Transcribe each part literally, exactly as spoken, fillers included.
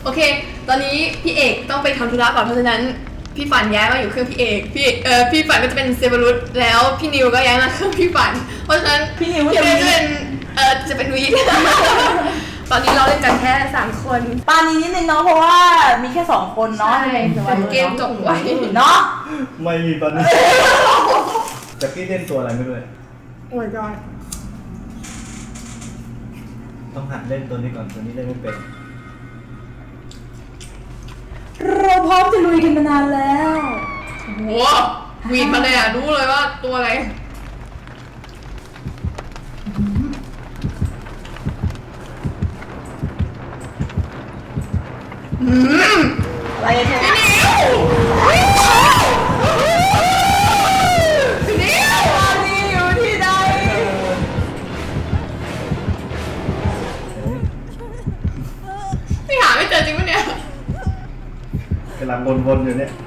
โอเคตอนนี้พี่เอกต้องไปทำธุระก่อนเพราะฉะนั้นพี่ฝันย้ายมาอยู่เครื่องพี่เอกพี่เออพี่ฝันก็จะเป็นเซเบรุสแล้วพี่นิวก็ย้ายมาเครื่องพี่ฝันเพราะฉะนั้นพี่นิวจะเป็นเออจะเป็นวีดตอนนี้เราเล่นกันแค่สามคนปานี้นิดนึงเนาะเพราะว่ามีแค่สองคนเนาะเกมจบไว้เนาะไม่มีตอนนี้แต่พี่เล่นตัวอะไรไม่รู้โอ้ยgod ต้องหัดเล่นตัวนี้ก่อนตัวนี้เล่นไม่เป็นเราพร้อมจะลุยกันมานานแล้วโว้วีดมาเลยอ่ะรู้เลยว่าตัวอะไรอืมอะไรเนี่ยพี่นิวพี่นิวตอนนี้อยู่ที่ใดพี่หาไม่เจอจริงปะเนี่ยกำลังวนๆอยู่เนี่ย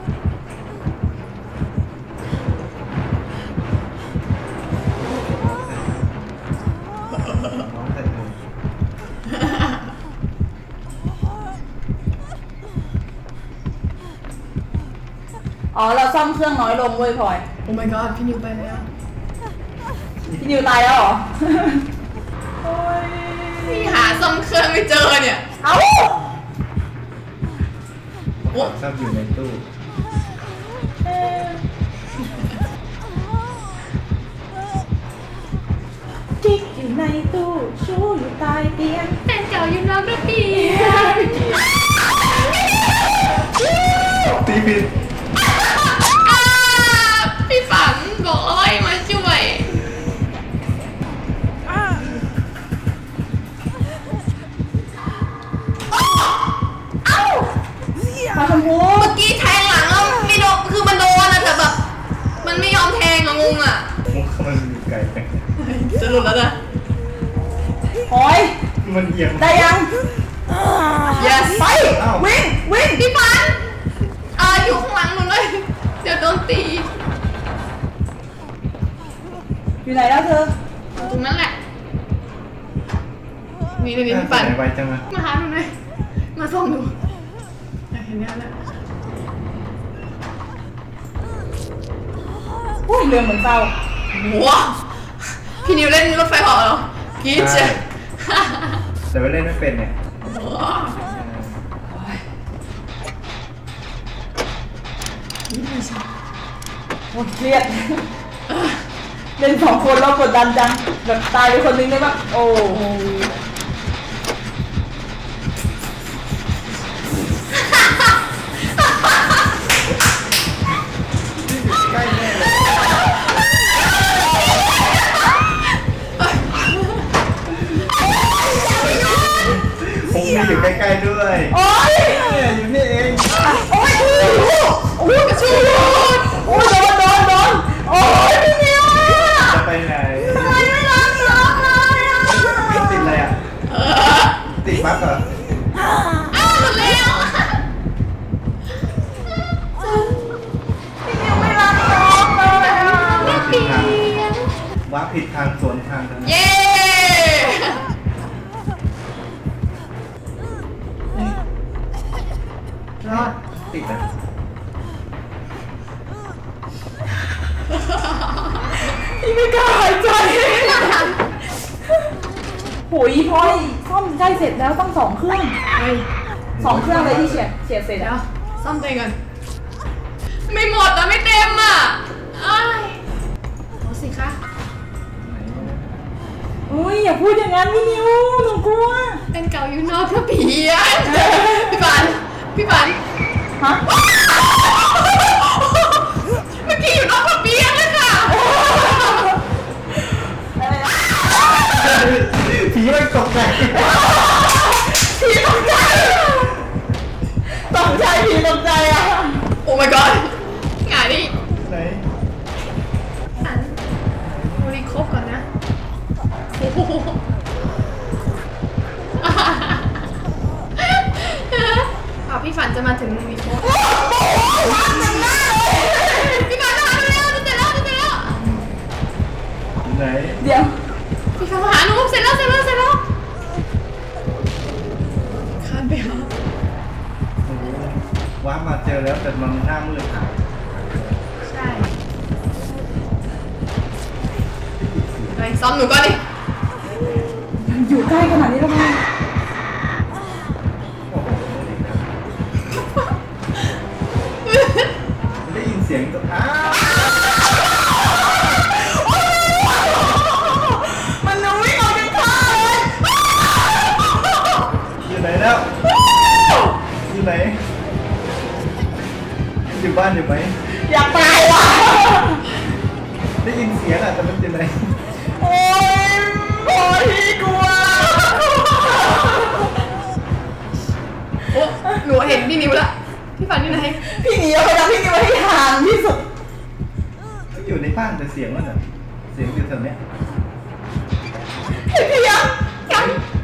อ๋อเราซ่อมเครื่องน้อยลงเว้ยพลอยโอ้ my god พี่นิวไปแล้วพี่นิวตายแล้วเหรอพี่หาซ่อมเครื่องไม่เจอเนี่ยเอ้าชอบอยู่ในตู้จิ๊กอยู่ในตู้ชู้อยู่ใต้เตียงแฟนเก่าอยู่นอกระเบียงตีผิดพี่ฝันบอกอ้อยมาช่วยมาชมพูเมื่อกี้แทงหลังแล้วไม่โดนคือมันโดนนะแต่แบบมันไม่ยอมแทงอะงงอะมุกมันอยู่ไกลจะหลุดแล้วนะโอ้ยมันเอียงได้ยัง yes ไปวิ่งวิ่งพี่ฝันอ่าอยู่ข้างหลังหนูเลยเดี๋ยวโดนตีอยู่ไหนแล้วเธอตรงนั้นแหละมีเลยพี่ฝันไปจังเลยมาหาหนูหน่อยมาส่งหนูเห็นแล้วแหละอุ้ยเรื่องเหมือนเศร้าว้าพี่นิวเล่นรถไฟเหาะเหรอกีดจ้ะแต่ว่าเล่นไม่เป็นเนี่ยโอ้ยเครียดเล่นสองคนแล้วกดดันจังแบบตายไปคนนึงได้ปะโอ้ใกล้แน่เลยผมมีอยู่ใกล้ๆด้วยโอ้ยอยู่นี่เองโอ้ยโอ้ยกระชูโอ้ยโดนโดนโดนโอ้ยพี่นิวจะไปไหนทำไมไม่รักน้องเลยอ่ะติดอะไรอ่ะติดปั๊บเหรออ้าวเร็วพี่นิวไม่รักน้องเลยอ่ะว้าผิดทางว้าผิดทางสวนทางกันเย้รอดติดเลยพี่ไม่กล้าหายใจโหยพลอยซ่อมใกล้เสร็จแล้วต้องสองเครื่องสองเครื่องเลยที่เฉียดเฉียดเสร็จแล้วซ่อมตัวกันไม่หมดอ่ะไม่เต็มอ่ะอ้ายเอาสิคะอุ้ยอย่าพูดอย่างนั้นพี่นิวหนูกลัวเป็นเก่าอยู่นอกพระเปียนพี่ฝันพี่ฝันฮะเมื่อกี้อยู่นอกพระเปียนเลยค่ะผีมันตกใจผีตกใจตกใจผีตกใจอ่ะโอ้ my god งานนี้ไหนอันดูรีครบก่อนนะโอ้โหอ่ะพี่ฝันจะมาถึงรีครบพี่ฝันจะมาแล้วจะเสร็จแล้วจะเสร็จแล้วไหนเดี๋ยวพี่ฝันมาหาหนูเสร็จแล้วเสร็จแล้วเสร็จแล้วคานไปหาว้ามาเจอแล้วแต่มันหน้ามืดใช่ไปซ้อมหนูก่อนดิอยู่ใกล้ขนาดนี้แล้วไงโอ้โหได้ยินเสียงตัวอ้าวมันหนูวิ่งออกจากท่าเลยอยู่ไหนแล้วอยู่ไหนอยู่บ้านอยู่ไหมอยากตายว่ะได้ยินเสียงอะแต่มันอยู่ไหนโอ้ยโอ้ยกลัวโอ้หนูเห็นพี่นิวละพี่ฝันอยู่ไหนพี่หนีเอาไปแล้วพี่หนีมาให้ห่างที่สุดอยู่ในบ้านแต่เสียงมันอะเสียงอยู่แถวเนี้ยเห็นพี่ยังยัง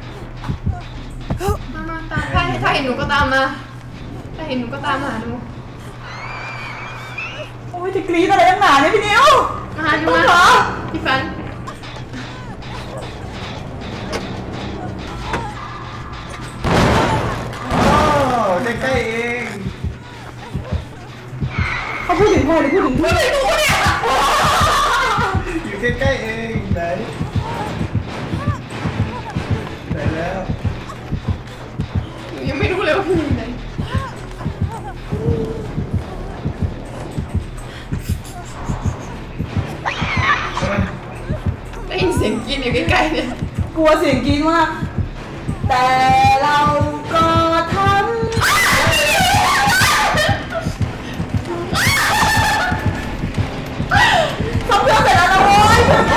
มามาตามถ้าถ้าเห็นหนูก็ตามมาถ้าเห็นหนูก็ตามมาหาหนูโอ้ยจะกรี๊ดอะไรตั้งหนาเนี่ยพี่นิวมาหาหนูมาพี่ฝันอ๋อใกล้ๆเองเขาพูดถึงพ่อหรือพูดถึงเพื่อนหนูเนี่ยอยู่ใกล้ๆเองไหนไหนแล้วหนูยังไม่รู้เลยว่าพี่อยู่ไหนได้ยินเสียงกินอยู่ใกล้ๆเนี่ยกลัวเสียงกรี๊ดมากแต่เราก็ทำทำเพื่อนเสร็จแล้วนะโว้ยเพื่อน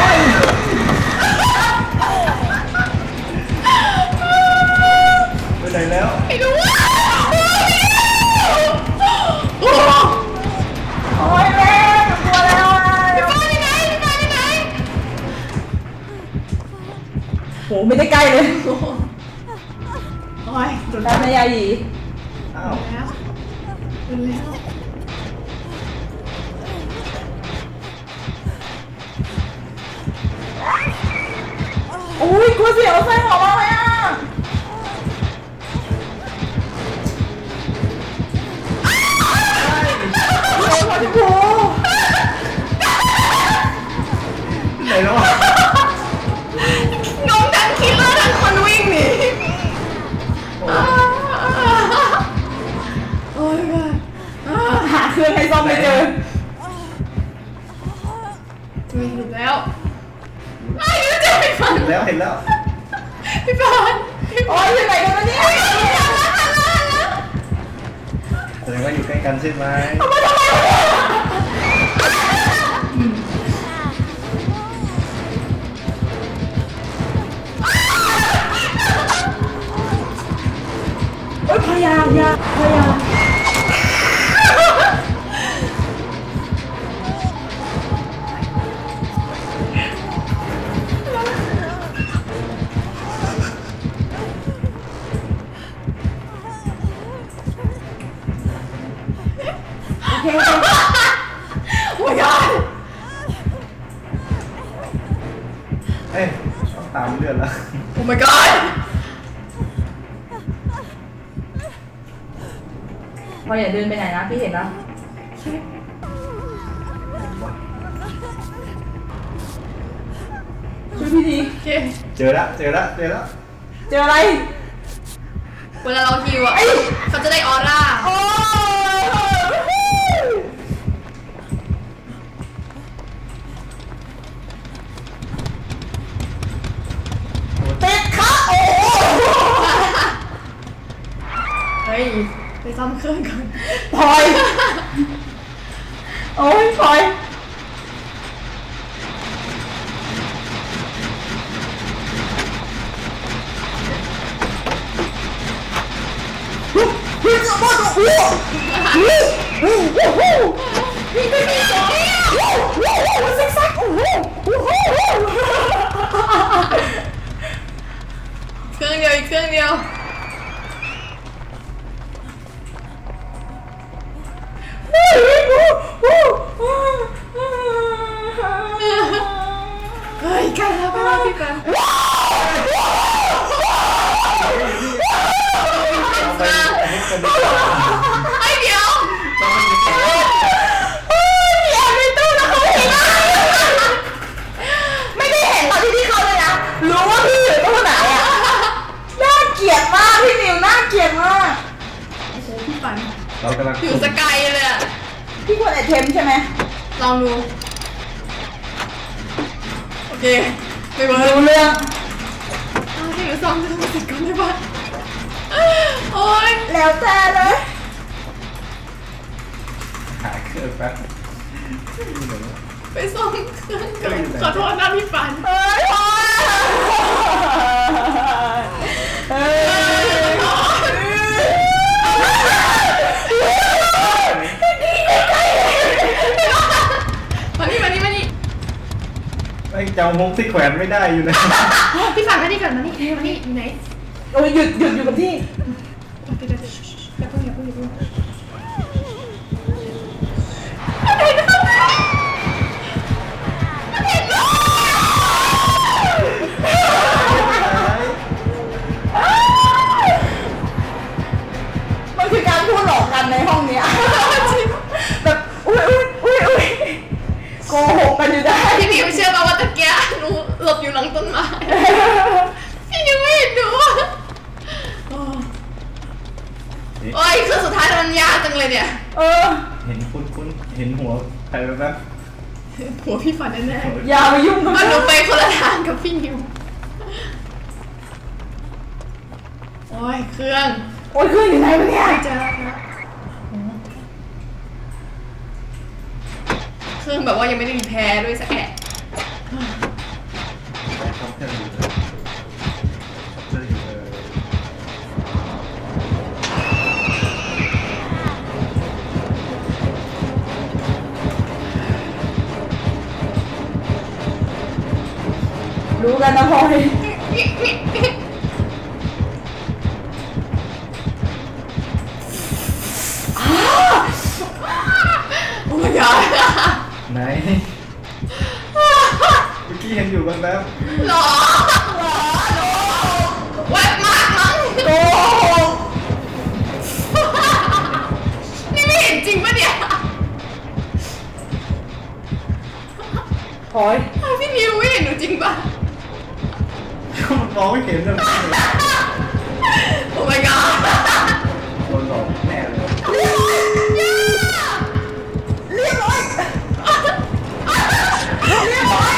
ไปไหนแล้วไม่รู้ว่าโอ้โหโอ้ยแม่หนูกลัวแล้วอ่ะพี่ฝันยังไงพี่ฝันยังไงโหไม่ได้ใกล้เลยโอ้โหโอ้ยโดนแล้แล้ว วนายยาหยีอ้าวแล้วโดนแล้วโอ้ยกลัวเสียวไส้หัวมากเลยอ่ะโอ้ยพอที่ครูไหนแล้วอะน้องดันคิดแล้วดันคนวิ่งหนีโอ้โอ้ยค่ะหาเครื่องให้ซ่อมไม่เจอมีถูกแล้วไอ้ยูเจอพี่ฝันเห็นแล้วเห็นแล้วพี่ฝันพี่โอ้ยอยู่ไหนกันวะเนี่ยแสดงว่าอยู่ใกล้กันใช่ไหมโอ้ยพยายามยาพยายามโอเคโอเคโอ้ยGod เอ้ยต้องตามเลือดแล้วโอ้ my God พออย่าเดินไปไหนนะพี่เห็นนะช่วยพี่ทีโอเคเจอแล้วเจอแล้วเจอแล้วเจออะไรเวลาเราฮิวอ่ะเขาจะได้ออร่าโอ้ติดค่ะโอ้เฮ้ยไปซ่อมเครื่องก่อนพลอยโอ้ยพลอยพี่จะมาดูหัววู้วู้วู้วู้พี่ไม่มีตัววู้วู้วู้ซิกแซกวู้วู้วู้เครื่องเดียวอีกเครื่องเดียว เฮ้ยใกล้แล้วใกล้แล้วพี่แป๊บเอาไปให้คนนี้ไอ้เดี๋ยวเรากำลังอยู่สกายเลยอะพี่กดไอเทมใช่ไหมลองดูโอเคไม่เวิร์รู้กเรื่องอ้าวที่อยู่ซ้อมจะทำสิก่อนได้ปะโอ๊ยแล้วแต่เลยหาเครื่องแป๊บไปซ่อมเครื่องก่อนขอโทษนะพี่ปันเฮ้ยพอเฮ้ยมานี่มานี่มานี่ไอ้เจ้ามุกที่แขวนไม่ได้อยู่นะพี่ปันมานี่ก่อนมานี่มานี่อยู่ไหนโอ้ยหยุดหยุดอยู่กับที่เดี๋ยวเดี๋ยวเดี๋ยวอย่าเพิ่งอย่าเพิ่งอย่าเพิ่งมันคือการพูดหลอกกันในห้องเนี้ยแบบอุ้ยอุ้ยอุ้ยอุ้ยโกหกกันอยู่ได้พี่มิวเชื่อป่ะว่าตะเกียหนูหลบอยู่หลังต้นไม้พี่ยังไม่เห็นดูโอ้ยคือสุดท้ายมันยากจังเลยเนี่ยเออเห็นคุ้นคุ้นเห็นหัวใครแป๊บหัวพี่ฝันแน่อย่ามายุ่งๆกับมันหนูมันไปคนละทางกับพี่มิวโอ้ยเครื่องโอ้ยเครื่องอยู่ไหนวะเนี่ยเจอแล้วนะเครื่องแบบว่ายังไม่ได้มีแพ้ด้วยสักแอะชอบเครื่องอยู่เลยชอบเครื่องอยู่เลยรู้กันนะพลอยโอ้ my god ไหนเมื่อกี้เห็นอยู่กันแล้วหรอแวบมากมั้งโกหกนี่ไม่เห็นจริงปะเนี่ยพลอยพี่มิวไม่เห็นหนูจริงปะมันมองไม่เห็นเลยโอ้ my god โดนหลอกแน่เลยเรียบร้อยเรียบร้อย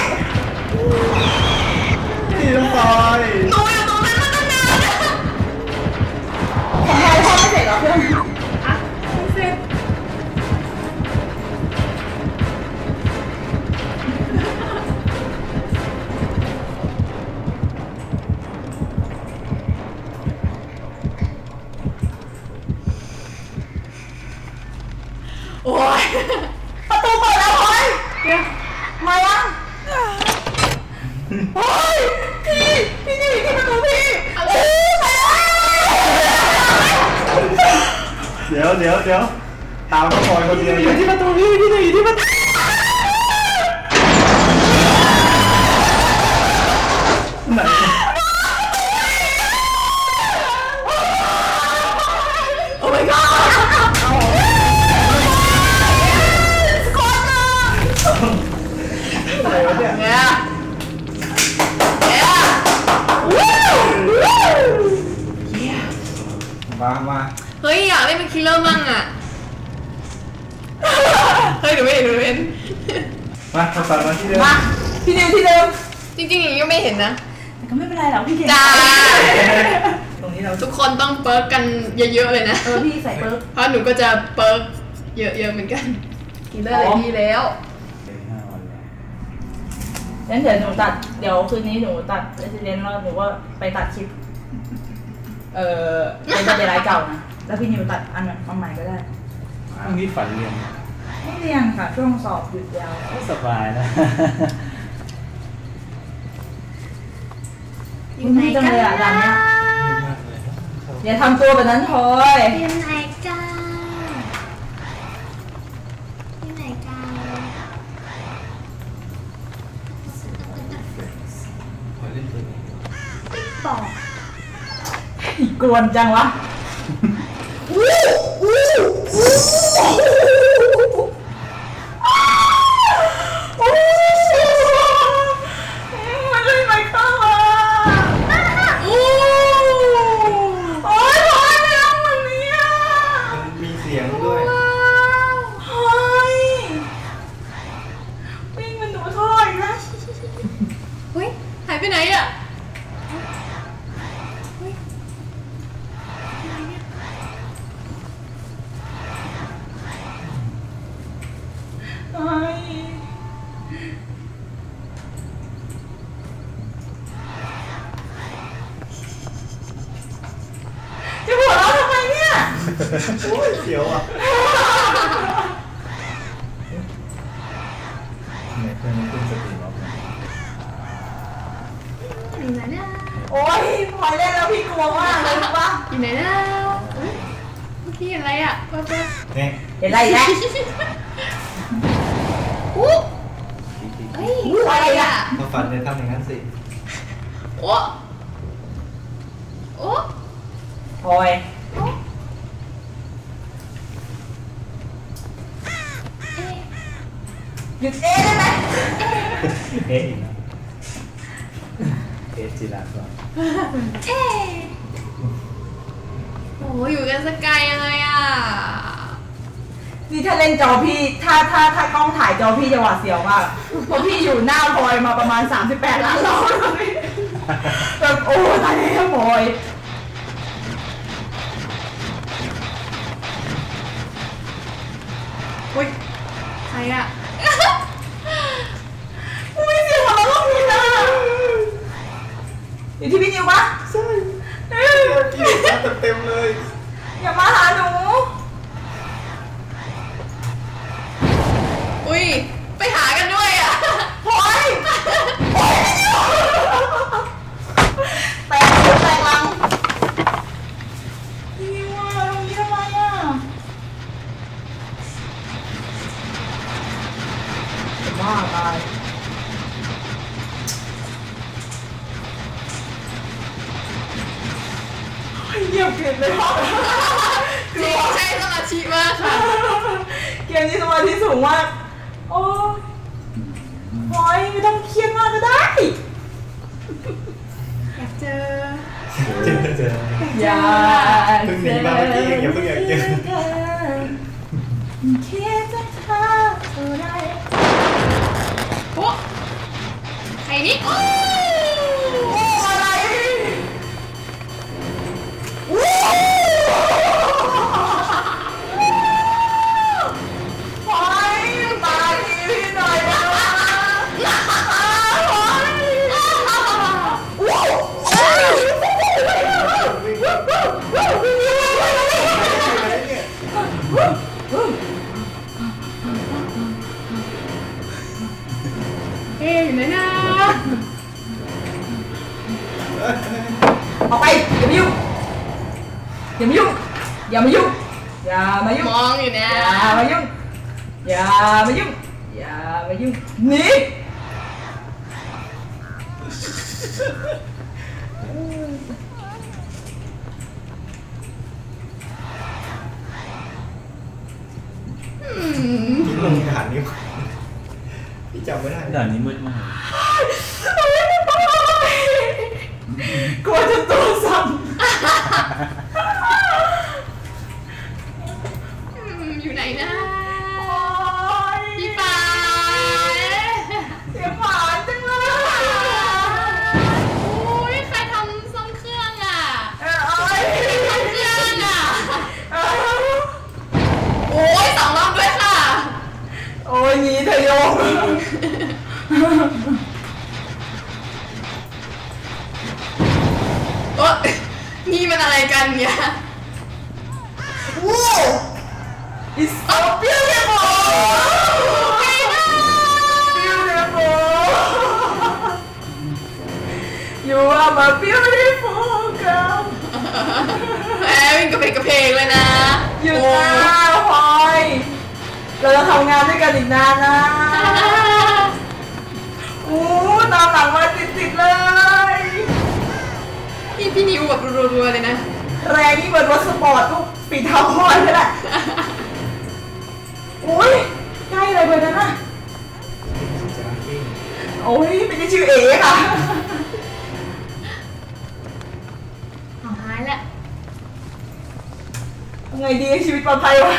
นี่ต้องปล่อยหนูอยู่ตรงนั้นมาตั้งนานของพลอยพ่อไม่เสร็จเหรอเพื่อนอ่ะไม่เสร็จโอ้ยประตูเปิดแล้วพลอยเดี๋ยวมายังเฮ้ยพี่พี่นี่ที่ประตูพี่โอ้ไปแล้วเดี๋ยวเดี๋ยวเดี๋ยวตามก็ปล่อยคนเดียวอยู่ที่ประตูพี่พี่นี่อยู่ที่ประตูไหนโอ้ my god อะไรวะเนี่ยเนี่ยเนี่ยมามาเฮ้ยอยากเล่นเป็นคิลเลอร์มั่งอ่ะ เฮ้ยหนูไม่เห็นหนูไม่เห็นมาทำตามมาที่เดิมมาพี่นิวที่เดิมจริงๆอย่างนี้ก็ไม่เห็นนะแต่ก็ไม่เป็นไรหรอกพี่เก่งจ้าตรงนี้เราทุกคนต้องเปิร์กกันเยอะๆเลยนะเออพี่ใส่เปิร์กเพราะหนูก็จะเปิร์กเยอะๆเหมือนกันคิลเลอร์เลยพี่แล้วงั้นเดี๋ยวหนูตัดเดี๋ยวคืนนี้หนูตัดเรสซิเดนต์แล้วหนูว่าไปตัดคลิปเอ่อเป็นประเด็นไลฟ์เก่านะแล้วพี่นิวตัดอันอันใหม่ก็ได้พรุ่งนี้ฝันเรียนไม่เรียนค่ะช่วงสอบหยุดยาวสบายนะอยู่ไหนกันเลยอ่ะร้านเนี้ยมากเลยครับอย่าทำตัวแบบนั้นทอยอยู่ไหนกันอยู่ไหนกันขอเล่นตัวนี้บอกกวนจังวะมันเลยไปข้างละโอ้ยพอยไม่รักมันเนี่ยมีเสียงโอ้ยเสียวอ่ะเนี่ยเพื่อนขึ้นสตรีมล็อกนะอยู่ไหนนะโอ้ยพลอยเล่นแล้วพี่กลัวมากเลยรู้ปะอยู่ไหนนะเฮ้ยเมื่อกี้เห็นอะไรอ่ะแป๊บเนี่ยเห็นอะไรอีกแล้วๆอู้เฮ้ยอะไรอ่ะมาฟันเนี่ยทำอย่างนั้นสิโอ้โอ้พลอยโอ้เอ๊ะหยุดเอ๊ะได้ไหมเอ๊ะอีกนะเอ๊ะจีราก่อนเอ๊ะโอ้อยู่กันสักไกลยังไงอ่ะนี่ถ้าเล่นจอพี่ถ้าถ้าถ้ากล้องถ่ายจอพี่จะหวาดเสียวมากเพราะพี่อยู่หน้าพลอยมาประมาณสามสิบแปดล้านรอบแล้วพี่แบบโอ้ตายแล้วพลอยอุ้ยใครอ่ะอุ้ยเสียงของเราต้องมีนะอยู่ที่พี่นิวปะใช่พี่มาเต็มเลยอย่ามาหาหนูอุ้ยไปหากันด้วยอ่ะพลอยโอ้ยพี่นิวแตกแตกลังพี่นิวอ่ะตรงนี้ทำไมอ่ะบ้าตายเงียบเกินเลยพ่อจริงใช่สมาธิมากค่ะเกมนี้สมาธิสูงมากโอ้พลอยไม่ต้องเครียดมากก็ได้อยากเจอเจอเจออย่าเพิ่งหนีมาเมื่อกี้เองอย่าเพิ่งอยากเจอคิดจะเธอเท่าไรโอ้ใครนี่โอ้โอ้อะไรโอ้พลอยตาดีพี่หน่อยนะพลอยโอ้เอ๊ะอยู่ไหนนะออกไปอย่ามายุ่งอย่ามายุ่งอย่ามายุ่งอย่ามายุ่งมองอยู่นะอย่ามายุ่งอย่ามายุ่งอย่ามายุ่งหนีอืมพี่ลงด่านนี้พี่จำไม่ได้ด่านนี้มืดมากกลัวจะตัวสั่นอืมอยู่ไหนนะโอ๊ยพี่ปาเสียงหวานจังเลยโอ้ยใครทำซ่อมเครื่องอ่ะเอ้ยทำเครื่องอ่ะเอ้ยโอ้ยสองรอบด้วยค่ะโอ้ยหนีเธอโยงโอ้นี่มันอะไรกันเนี่ยว้าว It's so beautiful beautiful You are my beautiful girl แหมวิ่งกระเพกกระเพกเลยนะหยุดนะพลอยเราจะทำงานด้วยกันอีกนานนะโอ้ตามหลังมาติดๆเลยพี่พี่นิวแบบรัวๆเลยนะแรงนี่เหมือนรถสปอร์ตทุกปีเท้าพลอยเลยแหละโอ้ยใกล้เลยเบอร์นั้นน่ะโอ้ยเป็นชื่อเอ๋ค่ะของท้ายแหละทำไงดีให้ชีวิตปลอดภัยวะ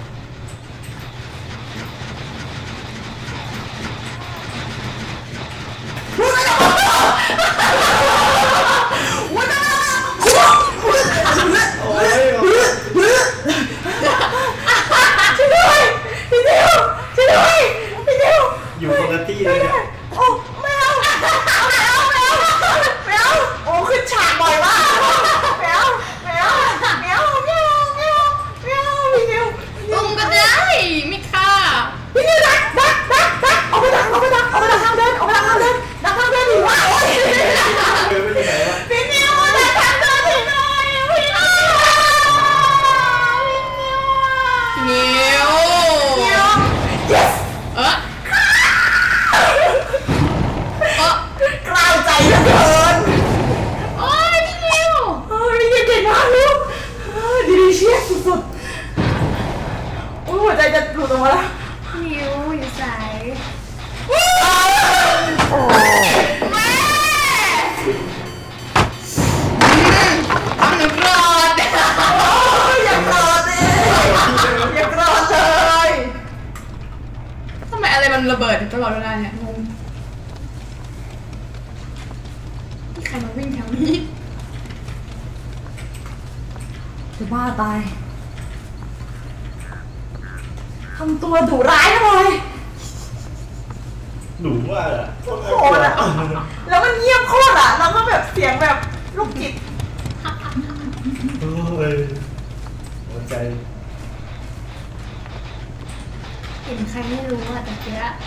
อยู่คนละที่เลยเนี่ยโอ้ไม่เอาไม่เอาไม่เอาไม่เอาโอ้ขึ้นฉากบ่อยมากไม่เอาไม่เอาไม่เอาไม่เอาไม่เอาประตูมาแล้วนิวอยู่ใสแม่ทำหนูโกรธอย่าโกรธเลยอย่าโกรธเลยทำไมอะไรมันระเบิดตลอดเวลาเนี่ยงงมีใครมาวิ่งแถวนี้จะบ้าตายทำตัวดุร้ายเลยหนูว่าอะโคตรอะแล้วมันเงียบโคตรอะแล้วก็แบบเสียงแบบลูกจิตโอ้ยหัวใจเห็นใครไม่รู้อ่ะแต่เจ๊ะ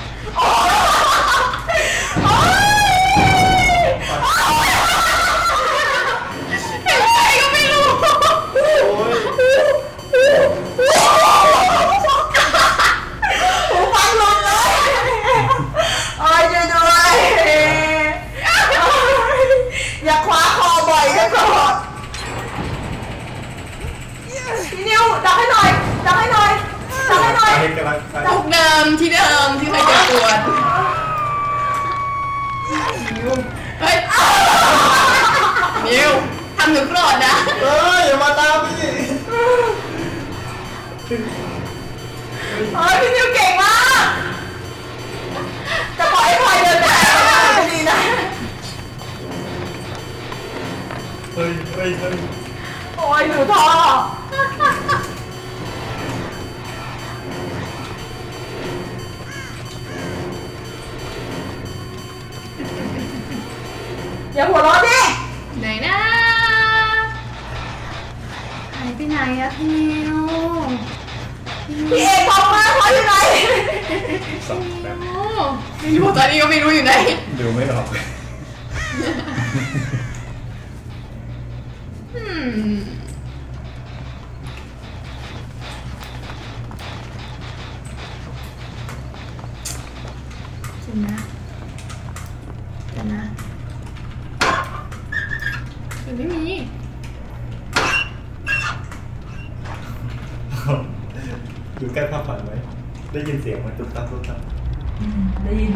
ใครก็ไม่รู้โอ้ยหูฟังหลุดเลยโอ้ยช่วยด้วยอย่าคว้าคอบ่อยนะก่อนพี่นิวดักให้หน่อยดักให้หน่อยดักให้หน่อยไปกำลังไปทุกเดิมที่เดิมที่เคยเจ็บปวดเฮ้ยนิวทำหนูโกรธนะเอ้ยอย่ามาตามพี่เฮ้ยพี่นิวเก่งมากจะปล่อยให้พลอยเดินไปจะดีนะเฮ้ยเฮ้ยเฮ้ยโอ้ยหนูท้ออย่าหัวเราะดิไหนนะหายไปไหนอะพี่นิวพี่เอกบอกมาพลอยอยู่ไหนสองแบบโอ้ไม่รู้ตอนนี้ก็ไม่รู้อยู่ไหนดูไม่ออกอืมจริงนะเดี๋ยวนะเดี๋ยวไม่มีอยู่ใกล้ภาพฝันไหมได้ยินเสียงมันตุ๊บตับตุ๊บตับได้ยิน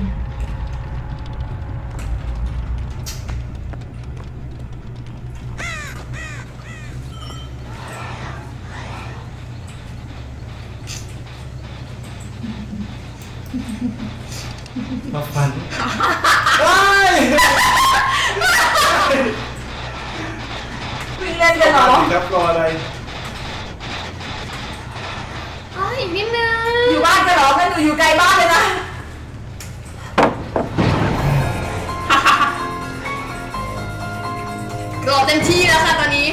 ภาพฝันว้ายวิ่งเล่นกันเหรอครับรออะไรอ๋ออีกนิดนึงอยู่บ้านกันเหรองั้นหนูอยู่ไกลบ้านเลยนะรอเต็มที่แล้วค่ะตอนนี้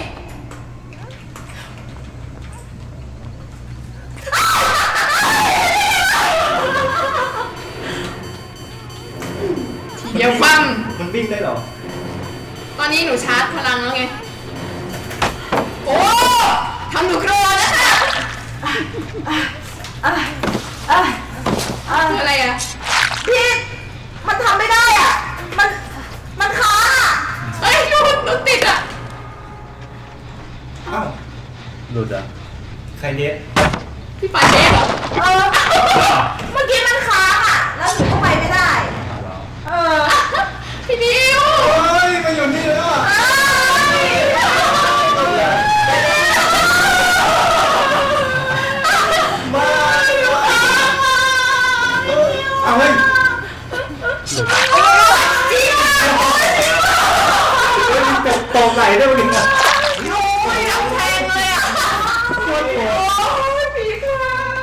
ทีเดียวคว่มันวิ่งได้เหรอำตอนนี้หนูชาร์จพลังแล้วไง โอ้ทำหนูโกรธนะคะอ่ะอ่ะอ่ะคืออะไรอะพี่มันทำไม่ได้อ่ะ มัน มันค้างอ่ะเฮ้ยหนูหนูติดอะอ้าวหลุดอ่ะใครเด็ดพี่ปาเจ๊เหรอเออ เมื่อกี้มันค้างอ่ะ แล้วหนูก็ไปไม่ได้ เออพี่นิวเฮ้ยมาอยู่นี่แล้วอะมาเอาเฮ้ยตกตกไหนได้บ้างเนี่ยโอ้ยน้ำแทงเลยอ่ะ โอ้ยผีค่ะ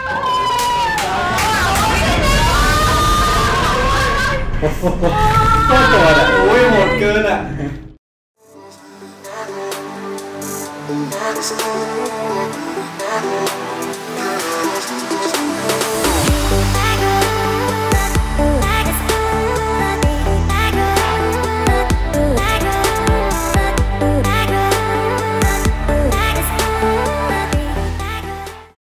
โอ้โหโคตรโหดอ่ะโอ้ยโหดเกินอ่ะ